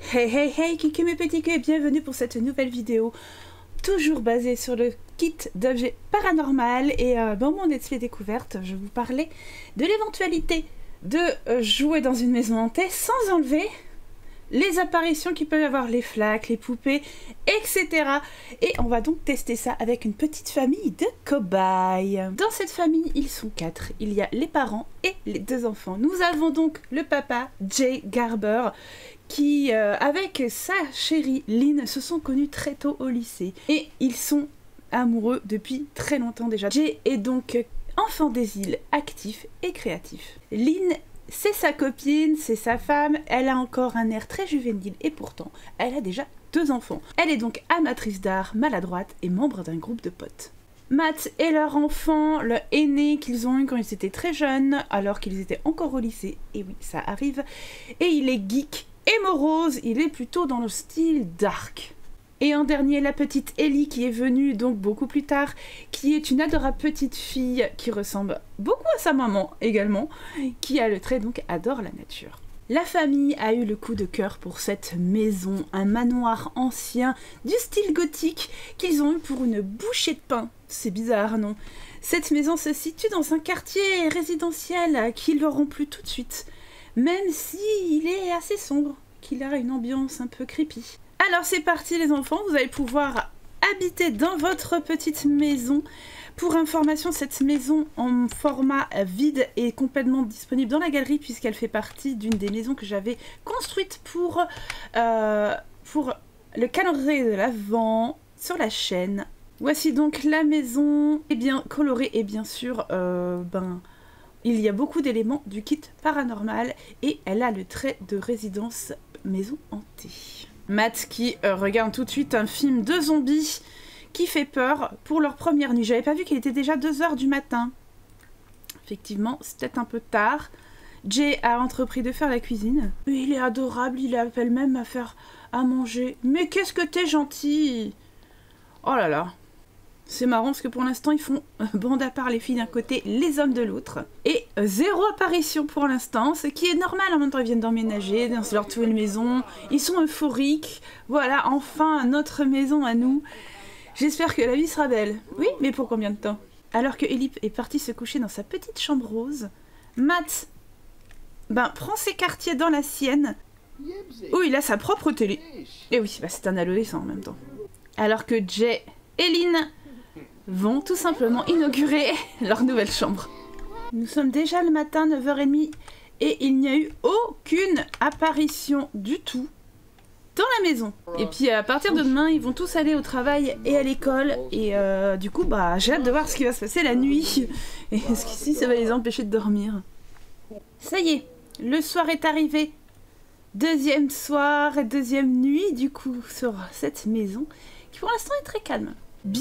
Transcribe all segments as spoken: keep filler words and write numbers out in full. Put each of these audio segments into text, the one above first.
Hey hey hey, Kiki mes petits culs et bienvenue pour cette nouvelle vidéo toujours basée sur le kit d'objets paranormal. Et euh, dans mon Let's Play découverte, je vous parlais de l'éventualité de euh, jouer dans une maison hantée sans enlever les apparitions qui peuvent avoir, les flaques, les poupées, et cetera. Et on va donc tester ça avec une petite famille de cobayes. Dans cette famille, ils sont quatre. Il y a les parents et les deux enfants. Nous avons donc le papa, Jay Garber, qui, euh, avec sa chérie Lynn, se sont connus très tôt au lycée. Et ils sont amoureux depuis très longtemps déjà. Jay est donc enfant des îles, actif et créatif. Lynn, c'est sa copine, c'est sa femme, elle a encore un air très juvénile et pourtant, elle a déjà deux enfants. Elle est donc amatrice d'art, maladroite et membre d'un groupe de potes. Matt est leur enfant, le aîné qu'ils ont eu quand ils étaient très jeunes, alors qu'ils étaient encore au lycée, et oui, ça arrive. Et il est geek et morose, il est plutôt dans le style dark. Et en dernier, la petite Ellie qui est venue donc beaucoup plus tard, qui est une adorable petite fille qui ressemble beaucoup à sa maman également, qui a le trait donc adore la nature. La famille a eu le coup de cœur pour cette maison, un manoir ancien du style gothique qu'ils ont eu pour une bouchée de pain. C'est bizarre, non? Cette maison se situe dans un quartier résidentiel qui leur ont plu tout de suite, même si il est assez sombre, qu'il a une ambiance un peu creepy. Alors c'est parti les enfants, vous allez pouvoir habiter dans votre petite maison. Pour information, cette maison en format vide est complètement disponible dans la galerie puisqu'elle fait partie d'une des maisons que j'avais construite pour, euh, pour le calendrier de l'Avent sur la chaîne. Voici donc la maison, est bien colorée et bien sûr, euh, ben, il y a beaucoup d'éléments du kit paranormal et elle a le trait de résidence maison hantée. Matt qui euh, regarde tout de suite un film de zombies qui fait peur pour leur première nuit. J'avais pas vu qu'il était déjà deux heures du matin. Effectivement, c'est peut-être un peu tard. Jay a entrepris de faire la cuisine. Il est adorable, il appelle même à faire à manger. Mais qu'est-ce que t'es gentil! Oh là là. C'est marrant parce que pour l'instant ils font euh, bande à part les filles d'un côté, les hommes de l'autre. Et euh, zéro apparition pour l'instant, ce qui est normal, en même temps ils viennent d'emménager dans leur nouvelle maison, ils sont euphoriques, voilà enfin notre maison à nous. J'espère que la vie sera belle. Oui, mais pour combien de temps? Alors que Ellie est partie se coucher dans sa petite chambre rose, Matt ben, prend ses quartiers dans la sienne, où il a sa propre télé. Et oui, bah, c'est un adolescent en même temps. Alors que Jay et Lynn vont tout simplement inaugurer leur nouvelle chambre. Nous sommes déjà le matin, neuf heures trente, et il n'y a eu aucune apparition du tout dans la maison. Et puis à partir de demain, ils vont tous aller au travail et à l'école, et euh, du coup, bah, j'ai hâte de voir ce qui va se passer la nuit. Et est-ce qu'ici, ça va les empêcher de dormir? Ça y est, le soir est arrivé. Deuxième soir et deuxième nuit, du coup, sur cette maison, qui pour l'instant est très calme.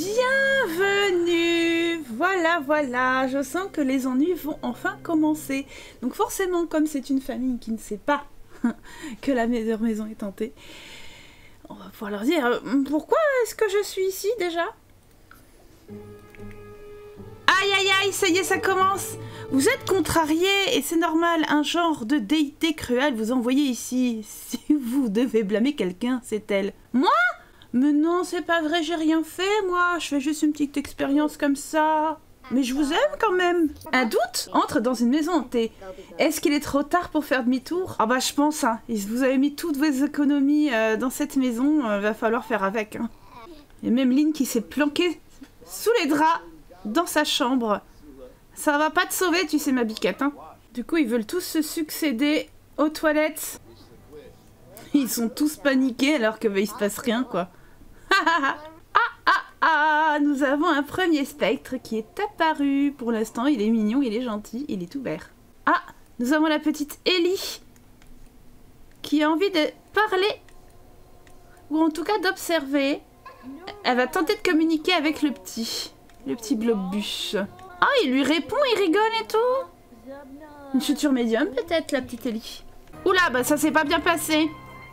Bienvenue! Voilà, voilà, je sens que les ennuis vont enfin commencer. Donc forcément, comme c'est une famille qui ne sait pas que la maison est hantée, on va pouvoir leur dire euh, « Pourquoi est-ce que je suis ici déjà ?» Aïe aïe aïe, ça y est, ça commence! Vous êtes contrariés et c'est normal, un genre de déité cruelle vous envoyez ici. Si vous devez blâmer quelqu'un, c'est elle. Moi? Mais non, c'est pas vrai, j'ai rien fait, moi. Je fais juste une petite expérience comme ça. Mais je vous aime quand même. Un doute entre dans une maison hantée. Est-ce qu'il est trop tard pour faire demi-tour? Ah bah je pense, hein. Vous avez mis toutes vos économies euh, dans cette maison, euh, va falloir faire avec. Hein. Et même Lynn qui s'est planquée sous les draps dans sa chambre. Ça va pas te sauver, tu sais ma biquette. Hein. Du coup, ils veulent tous se succéder aux toilettes. Ils sont tous paniqués alors que bah, il se passe rien quoi. Ah ah ah, nous avons un premier spectre qui est apparu. Pour l'instant, il est mignon, il est gentil, il est tout vert. Ah, nous avons la petite Ellie qui a envie de parler, ou en tout cas d'observer. Elle va tenter de communiquer avec le petit, le petit Globus. Ah, il lui répond, il rigole et tout. Une future médium peut-être, la petite Ellie. Oula, bah ça s'est pas bien passé.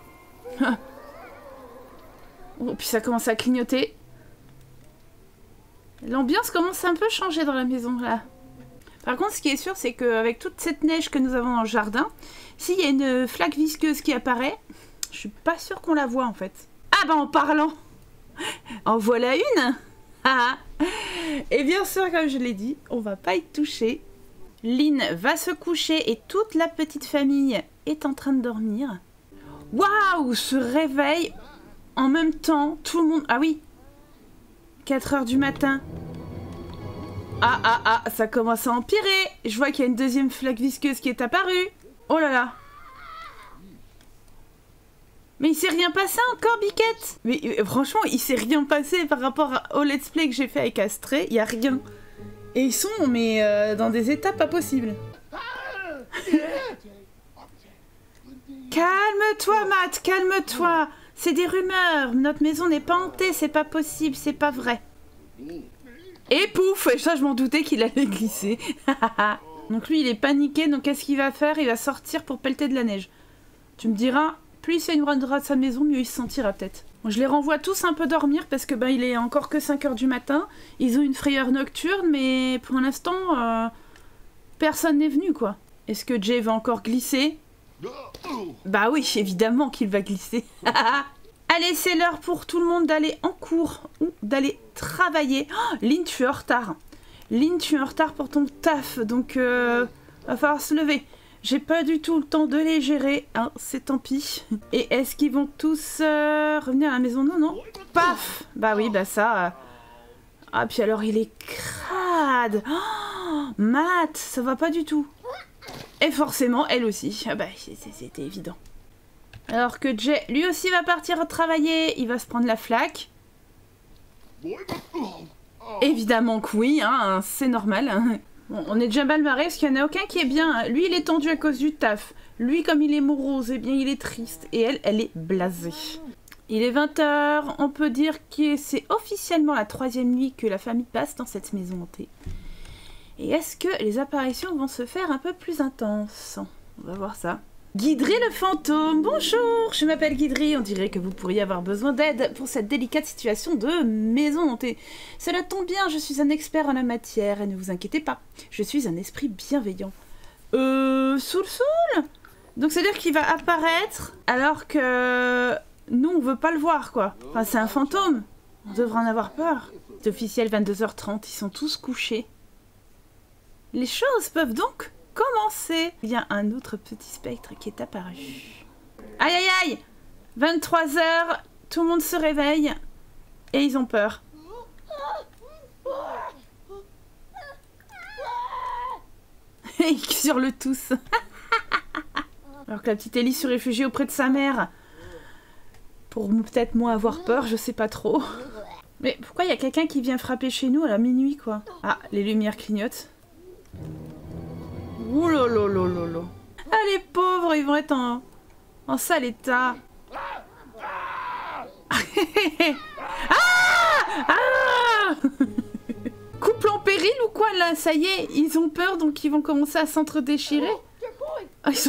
Oh, puis ça commence à clignoter. L'ambiance commence à un peu changer dans la maison là. Par contre, ce qui est sûr, c'est qu'avec toute cette neige que nous avons dans le jardin, s'il y a une flaque visqueuse qui apparaît, Je suis pas sûre qu'on la voit en fait. Ah bah en parlant, en voilà une. Et bien sûr, comme je l'ai dit, on va pas y toucher. Lynn va se coucher et toute la petite famille est en train de dormir. Waouh, se réveille en même temps, tout le monde... Ah oui, quatre heures du matin. Ah, ah, ah, ça commence à empirer. Je vois qu'il y a une deuxième flaque visqueuse qui est apparue. Oh là là. Mais il s'est rien passé encore, Biquette. Mais euh, franchement, il s'est rien passé par rapport au let's play que j'ai fait avec Astrée. Il y a rien. Et ils sont, mais euh, dans des états pas possibles. Calme-toi, Matt, calme-toi. C'est des rumeurs. Notre maison n'est pas hantée, c'est pas possible, c'est pas vrai. Et pouf, et ça je m'en doutais qu'il allait glisser. Donc lui il est paniqué, donc qu'est-ce qu'il va faire? Il va sortir pour pelleter de la neige. Tu me diras, plus il s'éloignera de sa maison, mieux il se sentira peut-être. Bon, je les renvoie tous un peu dormir parce que ben, il est encore que cinq heures du matin. Ils ont une frayeur nocturne, mais pour l'instant, euh, personne n'est venu quoi. Est-ce que Jay va encore glisser? Bah oui, évidemment qu'il va glisser. Allez, c'est l'heure pour tout le monde d'aller en cours ou d'aller travailler. Oh, Lynn, tu es en retard. Lynn, tu es en retard pour ton taf, donc euh, va falloir se lever. J'ai pas du tout le temps de les gérer, hein, c'est tant pis. Et est-ce qu'ils vont tous euh, revenir à la maison? Non, non. Paf. Bah oui, bah ça... Euh... Ah, puis alors il est crade. Oh, Matt, ça va pas du tout. Et forcément, elle aussi. Ah bah, c'était évident. Alors que Jay, lui aussi, va partir travailler. Il va se prendre la flaque. Évidemment que oui, hein, c'est normal. Bon, on est déjà mal barré parce qu'il n'y en a aucun qui est bien. Lui, il est tendu à cause du taf. Lui, comme il est morose, eh bien, il est triste. Et elle, elle est blasée. Il est vingt heures. On peut dire que c'est officiellement la troisième nuit que la famille passe dans cette maison hantée. Et est-ce que les apparitions vont se faire un peu plus intenses? On va voir ça. Guidry le fantôme, bonjour, je m'appelle Guidry, on dirait que vous pourriez avoir besoin d'aide pour cette délicate situation de maison hantée. Cela tombe bien, je suis un expert en la matière et ne vous inquiétez pas, je suis un esprit bienveillant. Euh... Soul Soul? Donc c'est-à-dire qu'il va apparaître alors que nous on veut pas le voir quoi. Enfin c'est un fantôme, on devrait en avoir peur. C'est officiel vingt-deux heures trente, ils sont tous couchés. Les choses peuvent donc commencer. Il y a un autre petit spectre qui est apparu. Aïe aïe aïe, vingt-trois heures, tout le monde se réveille et ils ont peur. Et ils hurlent tous. Alors que la petite Ellie se réfugie auprès de sa mère. Pour peut-être moins avoir peur, je sais pas trop. Mais pourquoi il y a quelqu'un qui vient frapper chez nous à la minuit quoi? Ah, les lumières clignotent. Ouh là là là là là. Ah les pauvres, ils vont être en, en sale état. Ah, ah couple en péril ou quoi là? Ça y est, ils ont peur donc ils vont commencer à s'entre-déchirer. Ah, ils sont...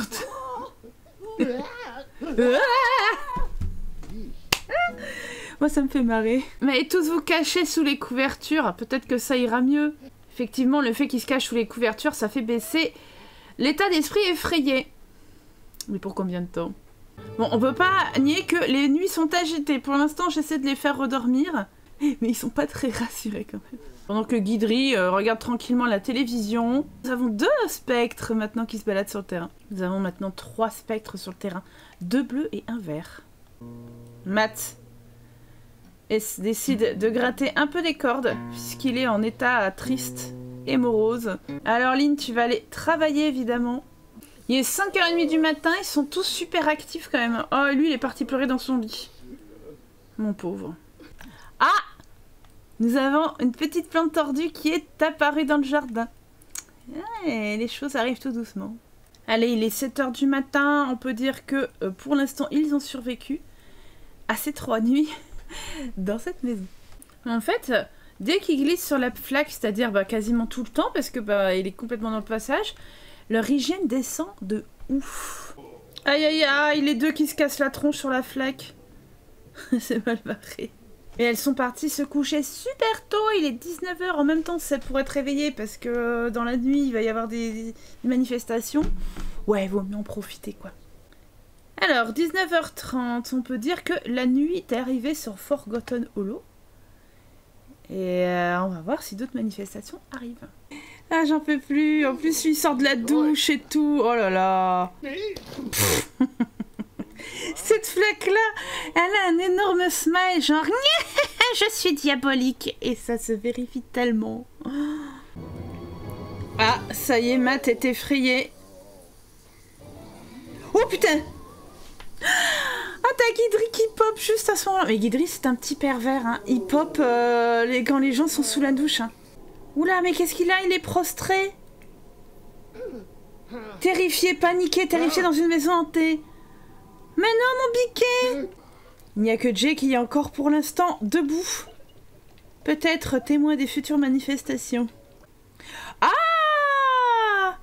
Moi ça me fait marrer. Mais tous vous cachez sous les couvertures, peut-être que ça ira mieux. Effectivement, le fait qu'ils se cachent sous les couvertures, ça fait baisser l'état d'esprit effrayé. Mais pour combien de temps? Bon, on peut pas nier que les nuits sont agitées. Pour l'instant, j'essaie de les faire redormir. Mais ils sont pas très rassurés quand même. Pendant que Guidry euh, regarde tranquillement la télévision. Nous avons deux spectres maintenant qui se baladent sur le terrain. Nous avons maintenant trois spectres sur le terrain. Deux bleus et un vert. Matt décide de gratter un peu des cordes puisqu'il est en état triste et morose. Alors Lynn, tu vas aller travailler évidemment. Il est cinq heures trente du matin, ils sont tous super actifs quand même. Oh, lui il est parti pleurer dans son lit. Mon pauvre. Ah! Nous avons une petite plante tordue qui est apparue dans le jardin. Et les choses arrivent tout doucement. Allez, il est sept heures du matin, on peut dire que euh, pour l'instant ils ont survécu à ces trois nuits dans cette maison. En fait, dès qu'ils glissent sur la flaque, c'est-à-dire bah, quasiment tout le temps, parce que bah, il est complètement dans le passage, leur hygiène descend de ouf. Aïe aïe aïe, les deux qui se cassent la tronche sur la flaque. C'est mal barré. Et elles sont parties se coucher super tôt, il est dix-neuf heures, en même temps c'est pour être réveillé parce que dans la nuit il va y avoir des, des manifestations. Ouais, vaut mieux en profiter quoi. Alors, dix-neuf heures trente, on peut dire que la nuit est arrivée sur Forgotten Hollow. Et euh, on va voir si d'autres manifestations arrivent. Ah, j'en peux plus. En plus, lui sort de la douche et tout. Oh là là. Cette flaque-là, elle a un énorme smile, genre « Je suis diabolique !» Et ça se vérifie tellement. Ah, ça y est, Matt est effrayé. Oh putain! Ah, t'as Guidry qui pop juste à ce moment-là. Mais Guidry, c'est un petit pervers, hein. Il pop euh, les... quand les gens sont sous la douche. Hein. Oula, mais qu'est-ce qu'il a? Il est prostré. Terrifié, paniqué, terrifié dans une maison hantée. Mais non, mon biquet! Il n'y a que Jay qui est encore pour l'instant debout. Peut-être témoin des futures manifestations. Ah!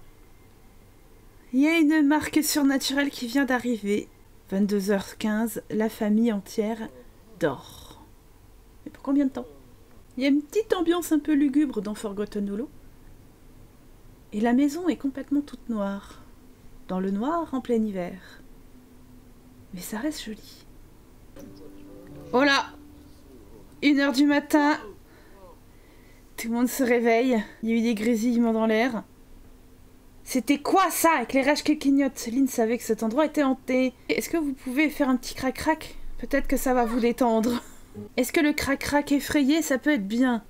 Il y a une marque surnaturelle qui vient d'arriver. vingt-deux heures quinze, la famille entière dort. Mais pour combien de temps? Il y a une petite ambiance un peu lugubre dans Forgotten Hollow. Et la maison est complètement toute noire. Dans le noir en plein hiver. Mais ça reste joli. Oh là! Une heure du matin. Tout le monde se réveille. Il y a eu des grésillements dans l'air. C'était quoi ça? Éclairage qui clignote. Lynn savait que cet endroit était hanté. Est-ce que vous pouvez faire un petit crac-crac? Peut-être que ça va vous détendre. Est-ce que le crac-crac effrayé, ça peut être bien?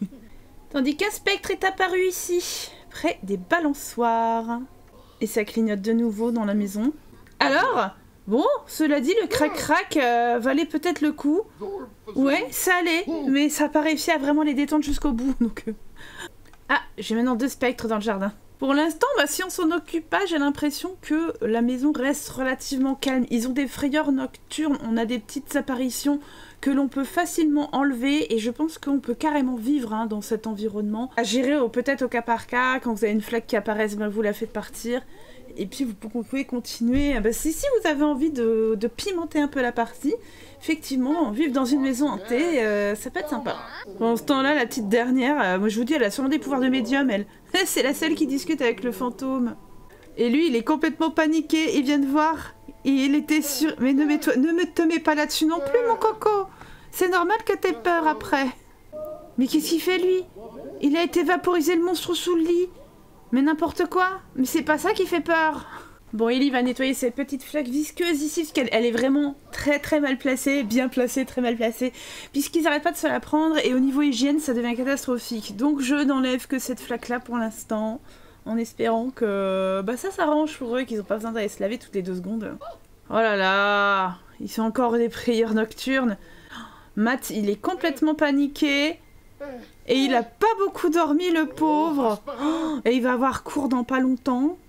Tandis qu'un spectre est apparu ici, près des balançoires. Et ça clignote de nouveau dans la maison. Alors? Bon, cela dit, le crac-crac euh, valait peut-être le coup. Ouais, ça allait, mais ça n'a pas réussi à vraiment les détendre jusqu'au bout. Donc, euh... Ah, j'ai maintenant deux spectres dans le jardin. Pour l'instant, bah, si on s'en occupe pas, j'ai l'impression que la maison reste relativement calme. Ils ont des frayeurs nocturnes, on a des petites apparitions que l'on peut facilement enlever et je pense qu'on peut carrément vivre hein, dans cet environnement. À gérer peut-être au cas par cas, quand vous avez une flaque qui apparaisse, bah, vous la faites partir. Et puis vous pouvez continuer. Bah, si, si vous avez envie de, de pimenter un peu la partie, effectivement, vivre dans une maison hantée, euh, ça peut être sympa. Pendant ce temps-là, la petite dernière, euh, moi je vous dis, elle a sûrement des pouvoirs de médium, elle. C'est la seule qui discute avec le fantôme. Et lui, il est complètement paniqué, il vient de voir. Et il était sûr... Mais ne, mets -toi... ne me te mets pas là-dessus non plus, mon coco. C'est normal que t'aies peur après. Mais qu'est-ce qu'il fait, lui? Il a été vaporisé le monstre sous le lit. Mais n'importe quoi. Mais c'est pas ça qui fait peur. Bon, Ellie va nettoyer cette petite flaque visqueuse ici, parce qu'elle elle est vraiment très très mal placée, bien placée, très mal placée, puisqu'ils n'arrêtent pas de se la prendre, et au niveau hygiène, ça devient catastrophique. Donc je n'enlève que cette flaque-là pour l'instant, en espérant que bah, ça s'arrange pour eux, qu'ils n'ont pas besoin d'aller se laver toutes les deux secondes. Oh là là, ils sont encore des prières nocturnes. Matt, il est complètement paniqué. Et il a pas beaucoup dormi, le pauvre. Oh, et il va avoir cours dans pas longtemps.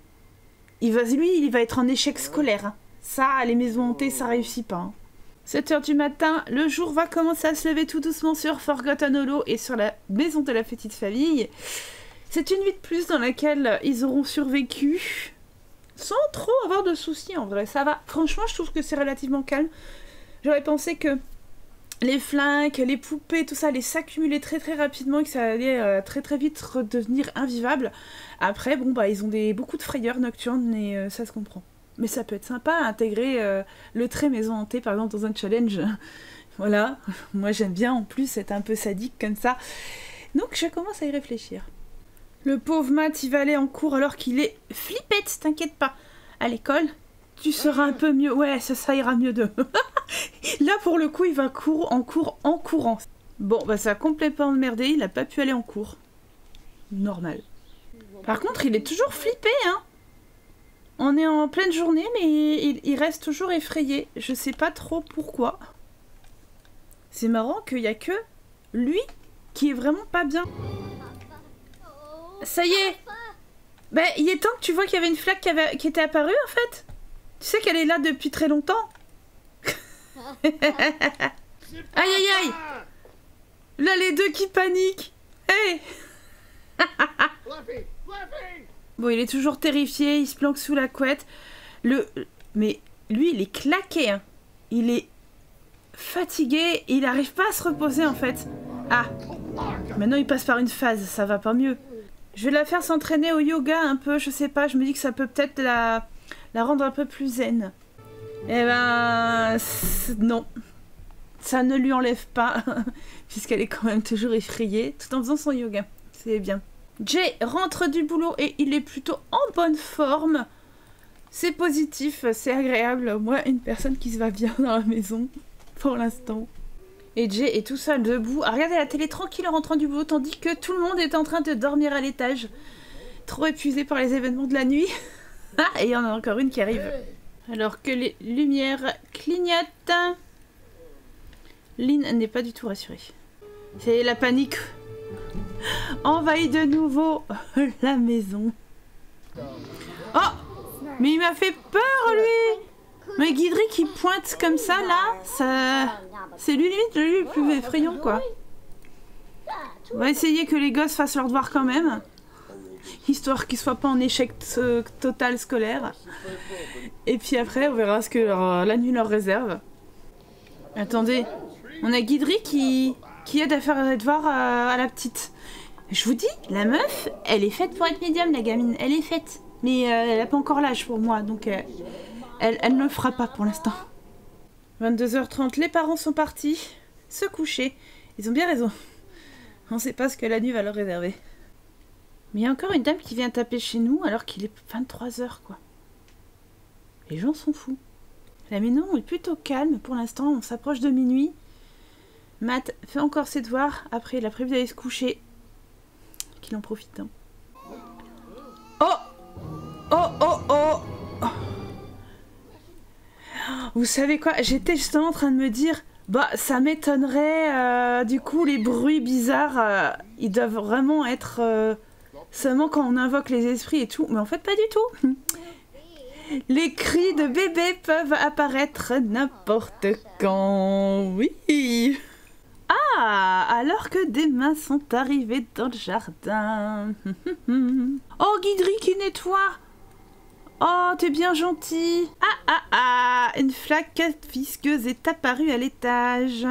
Il va, lui, il va être en échec scolaire. Ça, les maisons hantées, ça réussit pas. sept heures du matin, le jour va commencer à se lever tout doucement sur Forgotten Hollow et sur la maison de la petite famille. C'est une nuit de plus dans laquelle ils auront survécu. Sans trop avoir de soucis, en vrai. Ça va. Franchement, je trouve que c'est relativement calme. J'aurais pensé que les flingues, les poupées, tout ça allait s'accumuler très très rapidement et que ça allait euh, très très vite redevenir invivable. Après, bon bah ils ont des, beaucoup de frayeurs nocturnes et euh, ça se comprend. Mais ça peut être sympa à intégrer euh, le trait maison hantée par exemple dans un challenge. Voilà, moi j'aime bien en plus être un peu sadique comme ça. Donc je commence à y réfléchir. Le pauvre Matt, il va aller en cours alors qu'il est flippette, t'inquiète pas. À l'école, tu seras un peu mieux. Ouais, ça, ça ira mieux de... Là, pour le coup, il va cours, en cours en courant. Bon, bah ça a complètement emmerdé, il n'a pas pu aller en cours. Normal. Par contre, il est toujours flippé, hein. On est en pleine journée, mais il, il reste toujours effrayé. Je sais pas trop pourquoi. C'est marrant qu'il n'y a que lui qui est vraiment pas bien. Ça y est. Bah, il est temps que tu vois qu'il y avait une flaque qui, avait, qui était apparue, en fait. Tu sais qu'elle est là depuis très longtemps. Aïe, aïe, aïe. Là, les deux qui paniquent. Hey. Bon, il est toujours terrifié, il se planque sous la couette. Le... Mais lui, il est claqué, hein. Il est fatigué, il n'arrive pas à se reposer, en fait. Ah. Maintenant, il passe par une phase, ça va pas mieux. Je vais la faire s'entraîner au yoga un peu, je sais pas, je me dis que ça peut peut-être la... la rendre un peu plus zen. Eh ben... non. Ça ne lui enlève pas, puisqu'elle est quand même toujours effrayée, tout en faisant son yoga. C'est bien. Jay rentre du boulot et il est plutôt en bonne forme. C'est positif, c'est agréable. Au moins une personne qui se va bien dans la maison, pour l'instant. Et Jay est tout seul debout à regarder la télé tranquille en rentrant du boulot, tandis que tout le monde est en train de dormir à l'étage. Trop épuisé par les événements de la nuit. Ah, et il y en a encore une qui arrive. Alors que les lumières clignotent. Lynn n'est pas du tout rassurée. C'est la panique. Envahit de nouveau la maison. Oh! Mais il m'a fait peur, lui! Mais Guidry qui pointe comme ça, là, ça... c'est lui limite le plus effrayant, quoi. On va essayer que les gosses fassent leur devoir quand même. Histoire qu'ils soient pas en échec total scolaire. Et puis après, on verra ce que leur, la nuit leur réserve. Attendez, on a Guidry qui, qui aide à faire les devoirs à, à la petite. Je vous dis, la meuf, elle est faite pour être médium, la gamine. Elle est faite. Mais euh, elle n'a pas encore l'âge pour moi, donc euh, elle, elle ne le fera pas pour l'instant. vingt-deux heures trente, les parents sont partis se coucher. Ils ont bien raison. On ne sait pas ce que la nuit va leur réserver. Mais il y a encore une dame qui vient taper chez nous alors qu'il est vingt-trois heures, quoi. Les gens sont fous. La maison est plutôt calme pour l'instant, on s'approche de minuit. Matt fait encore ses devoirs, après il a prévu d'aller se coucher. Qu'il en profite, hein. Oh! Oh, oh, oh! Vous savez quoi? J'étais justement en train de me dire, bah ça m'étonnerait, euh, du coup les bruits bizarres, euh, ils doivent vraiment être euh, seulement quand on invoque les esprits et tout, mais en fait pas du tout. Les cris de bébé peuvent apparaître n'importe quand, oui. Ah, alors que des mains sont arrivées dans le jardin. Oh, Guidry qui nettoie. Oh, t'es bien gentil. Ah, ah, ah, une flaque visqueuse est apparue à l'étage.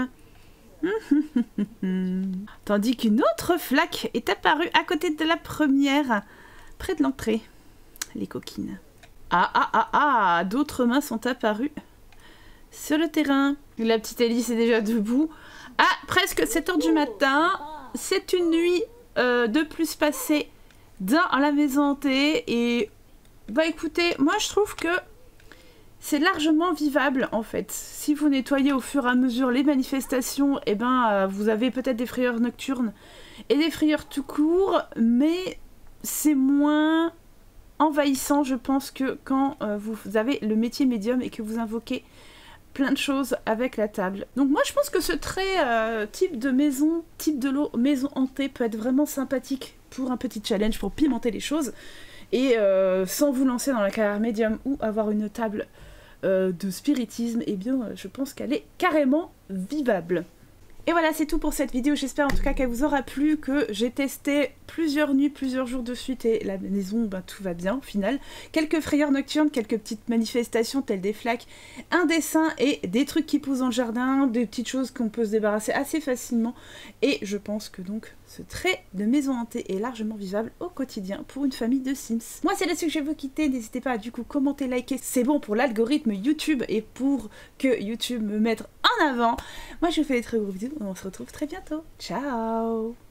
Tandis qu'une autre flaque est apparue à côté de la première, près de l'entrée. Les coquines. Ah, ah, ah, ah, d'autres mains sont apparues sur le terrain. La petite Alice est déjà debout. Ah, presque sept heures du matin. C'est une nuit euh, de plus passée dans la maison hantée. Et bah écoutez, moi je trouve que c'est largement vivable en fait. Si vous nettoyez au fur et à mesure les manifestations, et eh ben euh, vous avez peut-être des frayeurs nocturnes et des frayeurs tout court, mais c'est moins envahissant je pense que quand euh, vous avez le métier médium et que vous invoquez plein de choses avec la table. Donc moi je pense que ce trait euh, type de maison, type de l'eau, maison hantée peut être vraiment sympathique pour un petit challenge, pour pimenter les choses. Et euh, sans vous lancer dans la carrière médium ou avoir une table euh, de spiritisme, eh bien euh, je pense qu'elle est carrément vivable. Et voilà, c'est tout pour cette vidéo. J'espère en tout cas qu'elle vous aura plu, que j'ai testé plusieurs nuits, plusieurs jours de suite et la maison, ben, tout va bien au final. Quelques frayeurs nocturnes, quelques petites manifestations telles des flaques, un dessin et des trucs qui poussent dans le jardin, des petites choses qu'on peut se débarrasser assez facilement. Et je pense que donc ce trait de maison hantée est largement vivable au quotidien pour une famille de Sims. Moi c'est là-dessus que je vais vous quitter. N'hésitez pas à du coup commenter, liker. C'est bon pour l'algorithme YouTube et pour que YouTube me mette en avant. Moi je vous fais des très gros bisous. On se retrouve très bientôt. Ciao!